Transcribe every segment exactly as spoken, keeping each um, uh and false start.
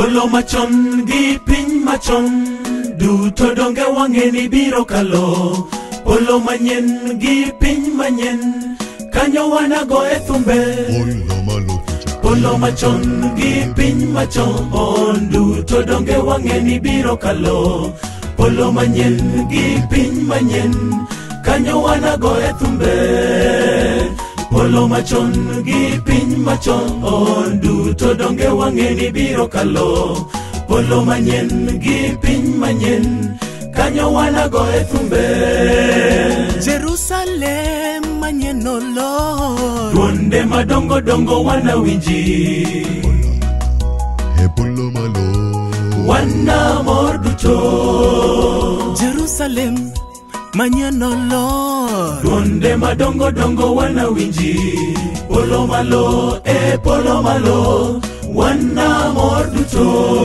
Polo machon gi piny machon duto donge wang'eni biro kalo. Polo manyen gi piny manyen kanyo wanago e thumbe. Polo machon gi piny machon duto donge wang'eni biro kalo. Polo manyen gi piny manyen kanyo wanago e thumbe. Polo machon gi piny machon duto donge wang'eni biro kalo. Polo manyen gi piny manyen kanyo wanago e thumbe. Jerusalem manyen olo duonde madongo dongo wanawinji. E polo malo wana mor duto. Jerusalem manyen olo duonde madongo dongo wanawinji. Polo malo e polo malo wana mor duto.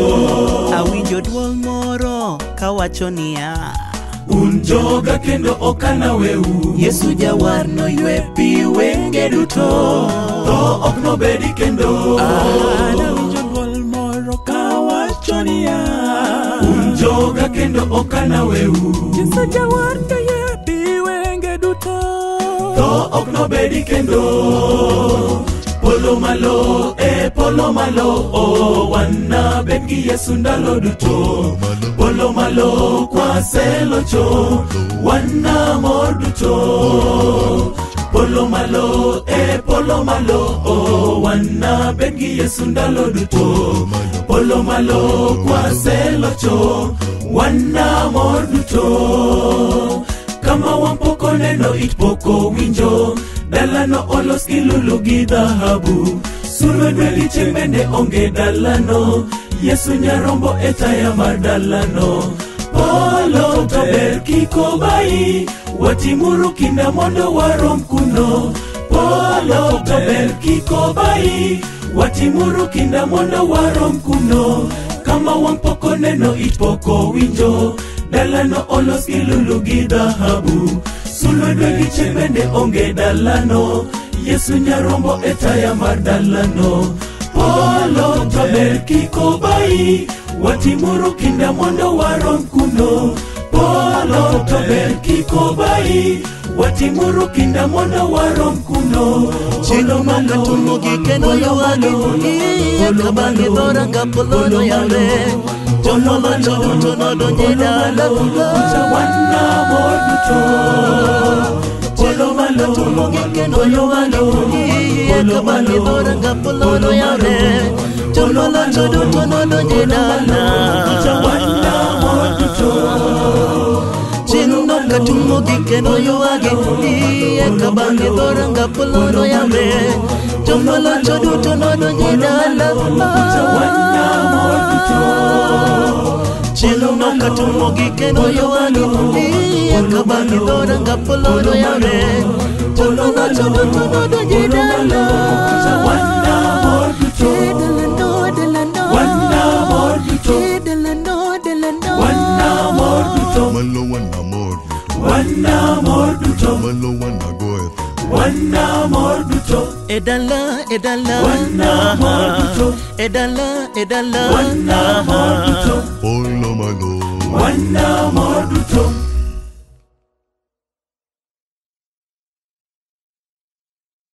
Awinjo duol moro kawacho niya, un joga kendo okana weu. Yesu jawar no ywe pi wenge duto, to ok no bedi kendo. Awinjo duol moro kawacho niya, un joga kendo okana weu. Yesu jawar no ywe pi wenge duto, to ok no bedi kendo. Polo malo e polo malo o wana bengi Yesu ndalo duto. Polo malo kwa selocho wana mor duto. Polo malo e polo malo o wana bengi Yesu ndalo duto. Polo malo kwa selocho wana mor duto. Kama wampoko neno itpoko winjo. Dalano olos gi lulu gi dhahabu. Sulwe dwe gi chieng' bende onge dalano. Yesu nyarombo e taya mar dalano. Polo to ber kiko bai, watimuru kinda mondo warom kuno. Polo to ber kiko bai, watimuru kinda mondo warom kuno. Kama wang poko neno itpoko winjo. Dalano olos gi lulu gi dhahabu. Sulwe dwe gi chieng' bende onge dalano. Yesu nyarombo e taya mar dalano. Polo to ber kiko bai, watimuru kinda mondo warom kuno. Polo to ber kiko bai, watimuru kinda mondo warom kuno. Chino makatumo gikeno yuwagi, iya kabangi dhoranga polo no yawe. Jono macho duto nodonje dala wana mor duto. Polo malo tumo gikeno yuwagi, iya kabangi dhoranga polo no yawe. Jono macho duto nodonje dala wana mor duto. Chino makatumo gikeno yuwagi, iya kabangi dhoranga polo no yawe. Jono macho duto nodonje dala wana mor duto. Chino makatumo gikeno yuwagi, iya kabangi dhoranga polo no yawe. Jono macho duto nodonje dala wana mor duto. Wana mor duto. Wana mor duto. malo wana mor Wana mor duto. malo wana goe. Wana mor duto. Edala, edala, Wana mor duto. edala, edala, Wana mor duto. Polo malo Wana mor duto.